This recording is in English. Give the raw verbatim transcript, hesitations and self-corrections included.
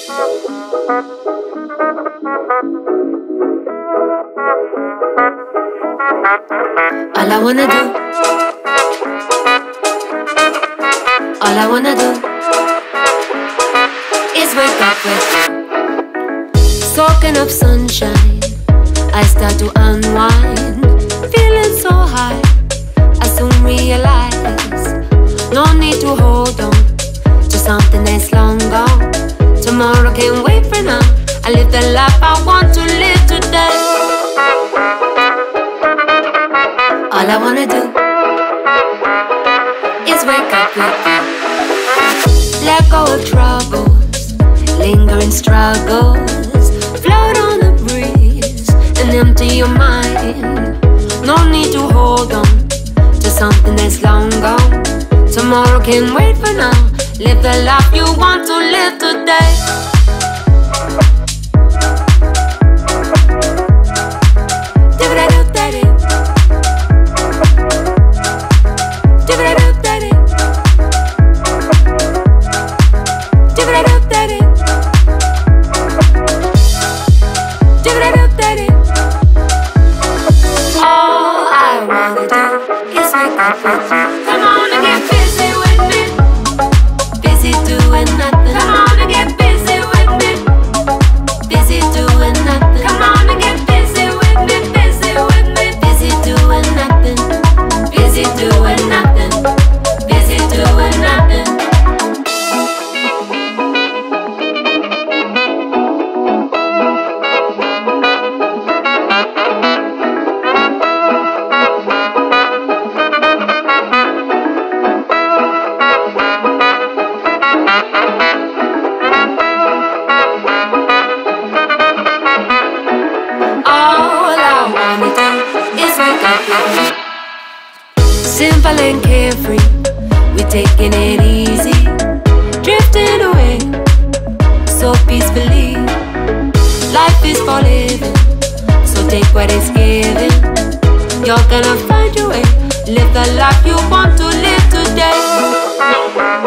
All I wanna do, all I wanna do is wake up with you. Soaking up sunshine, I start to unwind. Feeling so high, I soon realize no need to hold on to something that's long gone. Tomorrow can't wait for now. I live the life I want to live today. All I wanna do is wake up with you. Let go of troubles, lingering struggles. Float on the breeze and empty your mind. No need to hold on to something that's long gone. Tomorrow can't wait for now. Live the life you want to live today. Come on and get busy with me. Busy doing nothing. Come on and get busy with me. Busy doing nothing. Come on and get busy with me. Busy with me. Busy doing nothing. Busy doing nothing. Busy doing nothing. Simple and carefree, we're taking it easy, drifting away so peacefully. Life is for living, so take what it's giving. You're gonna find your way, live the life you want to live today.